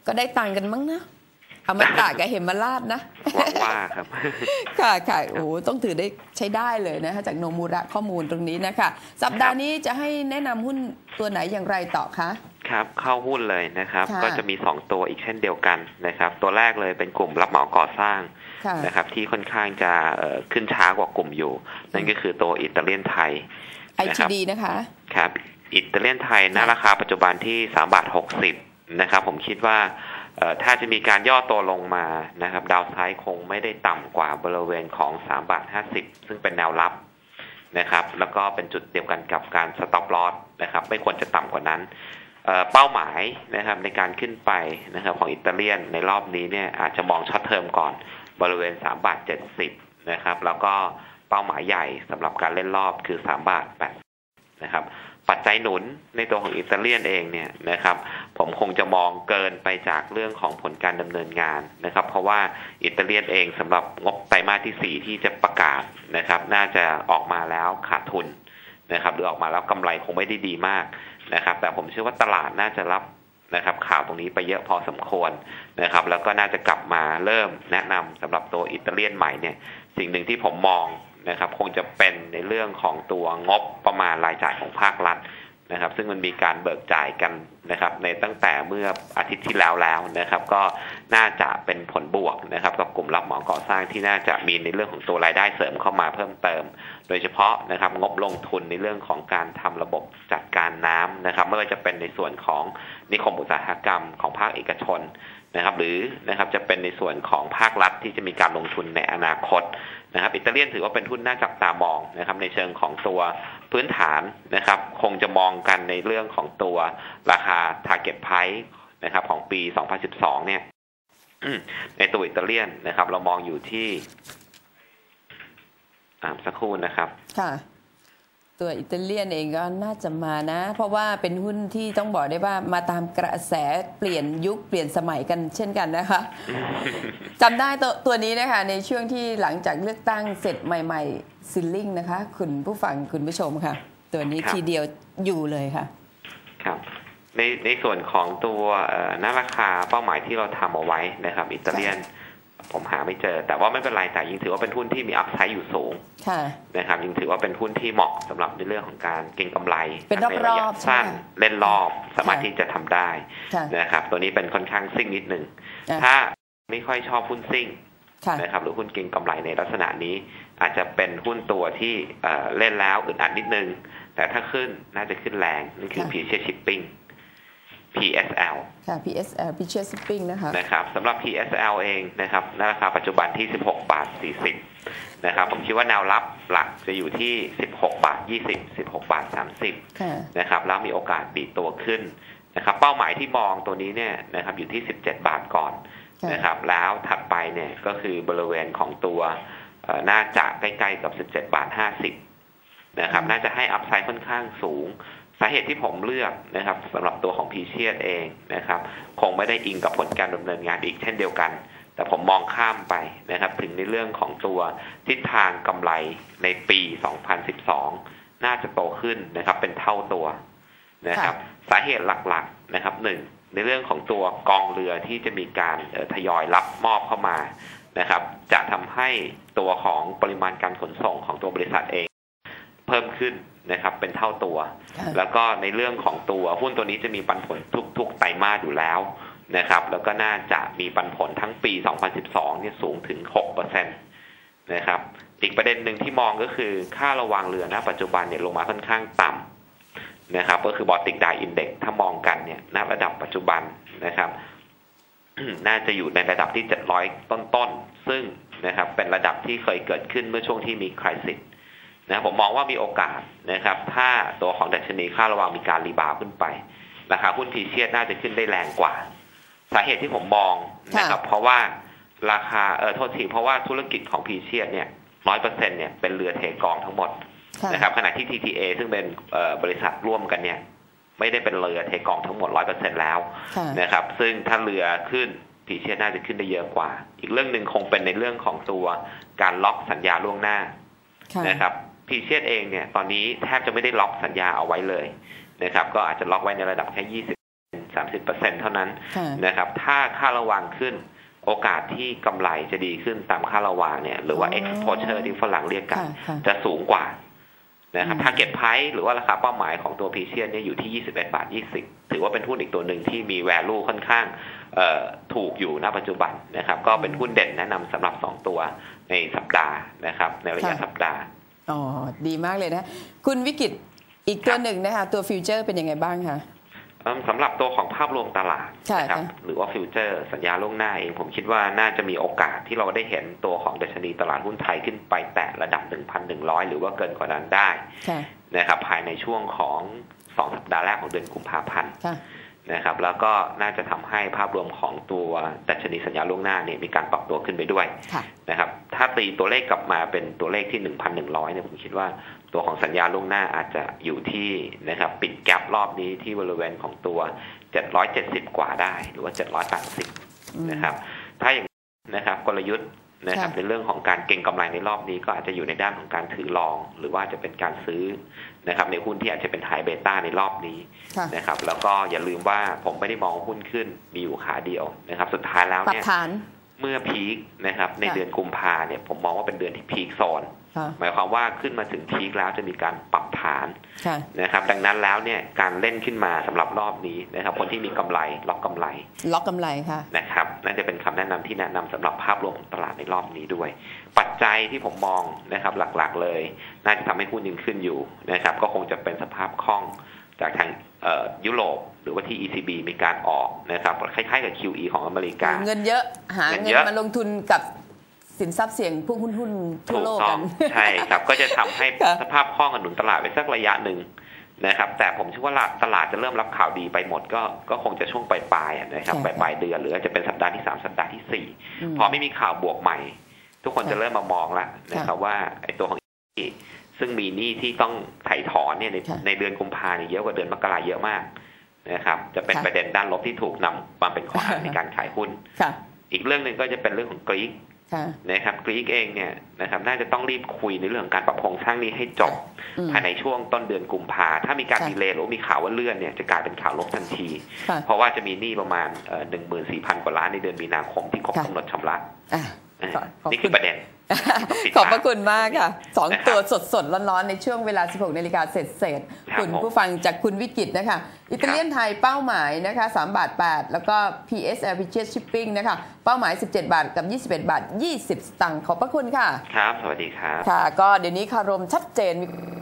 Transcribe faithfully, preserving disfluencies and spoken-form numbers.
ก็ได้ตังค์กันมั้งนะอมตะกับเหมราชนะหวังว่าครับค่ะค่ะโอ้ต้องถือได้ใช้ได้เลยนะคะจากโนมูระข้อมูลตรงนี้นะคะสัปดาห์นี้จะให้แนะนำหุ้นตัวไหนอย่างไรต่อคะครับเข้าหุ้นเลยนะครับก็จะมีสองตัวอีกเช่นเดียวกันนะครับตัวแรกเลยเป็นกลุ่มรับเหมาก่อสร้างนะครับที่ค่อนข้างจะขึ้นช้ากว่ากลุ่มอยู่นั่นก็คือตัวอิตาเลียนไทยไอ ที ดี นะคะครับอิตาเลียนไทยณราคาปัจจุบันที่สามบาทหกสิบนะครับผมคิดว่าถ้าจะมีการย่อตัวลงมานะครับดาวไซด์คงไม่ได้ต่ำกว่าบริเวณของสามบาทห้าสิบซึ่งเป็นแนวรับนะครับแล้วก็เป็นจุดเดียวกันกับการสต็อปลอสนะครับไม่ควรจะต่ำกว่านั้นเป้าหมายนะครับในการขึ้นไปนะครับของอิตาเลียนในรอบนี้เนี่ยอาจจะมองช็อตเทอมก่อนบริเวณสามบาทเจ็ดสิบนะครับแล้วก็เป้าหมายใหญ่สำหรับการเล่นรอบคือสามบาทแปดนะครับปัจจัยหนุนในตัวของอิตาเลียนเองเนี่ยนะครับผมคงจะมองเกินไปจากเรื่องของผลการดำเนินงานนะครับเพราะว่าอิตาเลียนเองสำหรับงบไตรมาสที่สี่ที่จะประกาศนะครับน่าจะออกมาแล้วขาดทุนนะครับหรือออกมาแล้วกำไรคงไม่ได้ดีมากนะครับแต่ผมเชื่อว่าตลาดน่าจะรับนะครับข่าวตรงนี้ไปเยอะพอสมควรนะครับแล้วก็น่าจะกลับมาเริ่มแนะนำสำหรับตัวอิตาเลียนใหม่เนี่ยสิ่งหนึ่งที่ผมมองนะครับคงจะเป็นในเรื่องของตัวงบประมาณรายจ่ายของภาครัฐนะครับซึ่งมันมีการเบิกจ่ายกันนะครับในตั้งแต่เมื่ออาทิตย์ที่แล้วแล้วนะครับก็น่าจะเป็นผลบวกนะครับกับกลุ่มรับเหมาก่อสร้างที่น่าจะมีในเรื่องของตัวรายได้เสริมเข้ามาเพิ่มเติมโดยเฉพาะนะครับงบลงทุนในเรื่องของการทำระบบจัดการน้ำนะครับไม่ว่าจะเป็นในส่วนของนิคมอุตสาหกรรมของภาคเอกชนนะครับหรือนะครับจะเป็นในส่วนของภาครัฐที่จะมีการลงทุนในอนาคตนะครับอิตาเลียนถือว่าเป็นหุ้นน่าจับตามองนะครับในเชิงของตัวพื้นฐานนะครับคงจะมองกันในเรื่องของตัวราคา target price นะครับของปีสองพันสิบสองเนี่ยในตัวอิตาเลียนนะครับเรามองอยู่ที่สักครู่นะครับค่ะตัวอิตาเลียนเองก็น่าจะมานะเพราะว่าเป็นหุ้นที่ต้องบอกได้ว่ามาตามกระแสเปลี่ยนยุคเปลี่ยนสมัยกันเช่นกันนะคะ จำได้ตัวตัวนี้นะคะในช่วงที่หลังจากเลือกตั้งเสร็จใหม่ๆซิลลิงนะคะคุณผู้ฟังคุณผู้ชมค่ะตัวนี้ทีเดียวอยู่เลยค่ะครับในในส่วนของตัวหน้าราคาเป้าหมายที่เราทำเอาไว้นะครับอิตาเลียนผมหาไม่เจอแต่ว่าไม่เป็นไรแต่ยังถือว่าเป็นหุ้นที่มีอัพไซด์อยู่สูงนะครับยังถือว่าเป็นหุ้นที่เหมาะสำหรับในเรื่องของการเก็งกำไรในระยะสั้นเล่นรอบสามารถที่จะทำได้นะครับตัวนี้เป็นค่อนข้างซิ่งนิดนึงถ้าไม่ค่อยชอบหุ้นซิ่งนะครับหรือหุ้นเก็งกำไรในลักษณะนี้อาจจะเป็นหุ้นตัวที่เล่นแล้วอึดอัดนิดนึงแต่ถ้าขึ้นน่าจะขึ้นแรงนี่คือ Precious Shippingพี เอส แอลค่ะ พี เอส แอล Precious Shipping นะคะนะครับสำหรับ พี เอส แอล เองนะครับราคาปัจจุบันที่สิบหกบาทสี่สิบนะครับผมคิดว่าแนวรับหลักจะอยู่ที่สิบหกบาทยี่สิบ สิบหกบาทสามสิบนะครับแล้วมีโอกาสดีดตัวขึ้นนะครับเป้าหมายที่มองตัวนี้เนี่ยนะครับอยู่ที่สิบเจ็ดบาทก่อนนะครับแล้วถัดไปเนี่ยก็คือบริเวณของตัวน่าจะใกล้ๆกับสิบเจ็ดบาทห้าสิบนะครับน่าจะให้อัพไซด์ค่อนข้างสูงสาเหตุที่ผมเลือกนะครับสำหรับตัวของพีเชียดเองนะครับคงไม่ได้อิงกับผลการดำเนินงานอีกเช่นเดียวกันแต่ผมมองข้ามไปนะครับถึงในเรื่องของตัวทิศทางกำไรในปีสองพันสิบสองน่าจะโตขึ้นนะครับเป็นเท่าตัวนะครับสาเหตุหลักๆนะครับหนึ่งในเรื่องของตัวกองเรือที่จะมีการทยอยรับมอบเข้ามานะครับจะทำให้ตัวของปริมาณการขนส่งของตัวบริษัทเองเพิ่มขึ้นนะครับเป็นเท่าตัวแล้วก็ในเรื่องของตัวหุ้นตัวนี้จะมีปันผลทุกๆไตรมาสอยู่แล้วนะครับแล้วก็น่าจะมีปันผลทั้งปีสองพันสิบสองเนี่ยสูงถึง หกเปอร์เซ็นต์ นะครับอีกประเด็นหนึ่งที่มองก็คือค่าระวางเรือณปัจจุบันเนี่ยลงมาค่อนข้างต่ำนะครับก็คือบอติกไดอินเด็กซ์ถ้ามองกันเนี่ยณระดับปัจจุบันนะครับ น่าจะอยู่ในระดับที่เจ็ดร้อยต้นๆซึ่งนะครับเป็นระดับที่เคยเกิดขึ้นเมื่อช่วงที่มีไครซิสนะผมมองว่ามีโอกาสนะครับถ้าตัวของดัชนีค่าระวางมีการรีบาวขึ้นไปราคาหุ้นพีเชียดน่าจะขึ้นได้แรงกว่าสาเหตุที่ผมมองนะครับเพราะว่าราคาเออโทษทีเพราะว่าธุรกิจของพีเชียดเนี่ยร้อยเปอร์เซ็นต์เนี่ยเป็นเรือเทกองทั้งหมดนะครับขณะที่ ที ที เอ ซึ่งเป็นบริษัทร่วมกันเนี่ยไม่ได้เป็นเรือเทกองทั้งหมด ร้อยเปอร์เซ็นต์ แล้วนะครับซึ่งถ้าเรือขึ้นพีเชียดน่าจะขึ้นได้เยอะกว่าอีกเรื่องหนึ่งคงเป็นในเรื่องของตัวการล็อกสัญญาล่วงหน้านะครับพีเชียดเองเนี่ยตอนนี้แทบจะไม่ได้ล็อกสัญญาเอาไว้เลยนะครับก็อาจจะล็อกไว้ในระดับแค่ยี่สิบสามสิบเปอร์เซ็นต์เท่านั้นนะครับถ้าค่าระวางขึ้นโอกาสที่กำไรจะดีขึ้นตามค่าระวางเนี่ยหรือว่า exposure ที่ฝรั่งเรียกกันจะสูงกว่านะครับ target price หรือว่าราคาเป้าหมายของตัวพีเชียนเนี่ยอยู่ที่ยี่สิบเอ็ดบาทยี่สิบถือว่าเป็นหุ้นอีกตัวหนึ่งที่มี value ค่อนข้างถูกอยู่ณปัจจุบันนะครับก็เป็นหุ้นเด่นแนะนำสำหรับสองตัวในสัปดาห์นะครับในระยะสัปดาห์อ๋อดีมากเลยนะคุณวิกิตอีกตัวหนึ่งนะคะตัวฟิวเจอร์เป็นยังไงบ้างคะสำหรับตัวของภาพรวมตลาดนะครับหรือว่าฟิวเจอร์สัญญาล่วงหน้าเองผมคิดว่าน่าจะมีโอกาสที่เราได้เห็นตัวของดัชนีตลาดหุ้นไทยขึ้นไปแตะระดับ หนึ่งพันหนึ่งร้อย หรือว่าเกินกว่านั้นได้นะครับภายในช่วงของสองสัปดาห์แรกของเดือนกุมภาพันธ์นะครับแล้วก็น่าจะทำให้ภาพรวมของตัวดัชนีสัญญาล่วงหน้าเนี่ยมีการปรับตัวขึ้นไปด้วยนะครับถ้าตีตัวเลขกลับมาเป็นตัวเลขที่ หนึ่งพันหนึ่งร้อย เนี่ยผมคิดว่าตัวของสัญญาล่วงหน้าอาจจะอยู่ที่นะครับปิดแกปรอบนี้ที่บริเวณของตัวเจ็ดร้อยเจ็ดสิบกว่าได้หรือว่าเจ็ดร้อยแปดสิบนะครับถ้าอย่างนะครับกลยุทธ์นะครับในเรื่องของการเก็งกำไรในรอบนี้ก็อาจจะอยู่ในด้านของการถือลองหรือว่าจะเป็นการซื้อนะครับในหุ้นที่อาจจะเป็นไฮเบต้าในรอบนี้นะครับแล้วก็อย่าลืมว่าผมไม่ได้มองหุ้นขึ้นมีอยู่ขาเดียวนะครับสุดท้ายแล้วเนี่ยเมื่อพีคนะครับในเดือนกุมภาเนี่ยผมมองว่าเป็นเดือนที่พีคโซนหมายความว่าขึ้นมาถึงพีคแล้วจะมีการปรับฐานนะครับดังนั้นแล้วเนี่ยการเล่นขึ้นมาสำหรับรอบนี้นะครับคนที่มีกำไรล็อกกำไรล็อกกำไรค่ะนะครับน่าจะเป็นคำแนะนำที่แนะนำสำหรับภาพรวมของตลาดในรอบนี้ด้วยปัจจัยที่ผมมองนะครับหลักๆเลยน่าจะทำให้หุ้นยังขึ้นอยู่นะครับก็คงจะเป็นสภาพคล่องจากทางยุโรปหรือว่าที่ อี ซี บี มีการออกนะครับคล้ายๆกับ คิว อี ของอเมริกาเงินเยอะหาเงินมาลงทุนกับสินทรัพย์เสี่ยงพวกหุ้นๆทั่วโลกกันใช่ครับก็จะทำให้สภาพคล่องหนุนตลาดไปสักระยะหนึ่งนะครับแต่ผมเชื่อว่าตลาดจะเริ่มรับข่าวดีไปหมดก็ก็คงจะช่วงปลายๆนะครับปลายๆเดือนหรืออาจจะเป็นสัปดาห์ที่สามสัปดาห์ที่สี่พอไม่มีข่าวบวกใหม่ทุกคนจะเริ่มมามองแล้วนะครับว่าไอ้ตัวของซึ่งมีหนี้ที่ต้องไถ่ถอนเนี่ยในในเดือนกุมภาพันธ์เยอะกว่าเดือนมกราเยอะมากนะครับจะเป็นประเด็นด้านลบที่ถูกนำมาเป็นข้ออ้างในการขายหุ้นอีกเรื่องหนึ่งก็จะเป็นเรื่องของกรีกนะครับกรีกเองเนี่ยนะครับน่าจะต้องรีบคุยในเรื่องการปรับโครงสร้างนี้ให้จบภายในช่วงต้นเดือนกุมภาถ้ามีการดีเลย์หรือมีข่าวว่าเลื่อนเนี่ยจะกลายเป็นข่าวลบทันทีเพราะว่าจะมีหนี้ประมาณหนึ่งหมื่นสี่พันกว่าล้านในเดือนมีนาคมที่ครบกำหนดชำระนี่คือประเด็นขอบพระคุณมากค่ะสองตัวสดๆร้อนๆในช่วงเวลา สิบหกนาฬิกา เศษๆคุณผู้ฟังจากคุณวิกิตนะคะอิตาเลียนไทยเป้าหมายนะคะสามบาทแปดแล้วก็ พี เอส แอล Purchase Shipping นะคะเป้าหมายสิบเจ็ดบาทกับยี่สิบเอ็ดบาทยี่สิบสตางค์ขอบพระคุณค่ะครับสวัสดีครับค่ะก็เดี๋ยวนี้คารมชัดเจน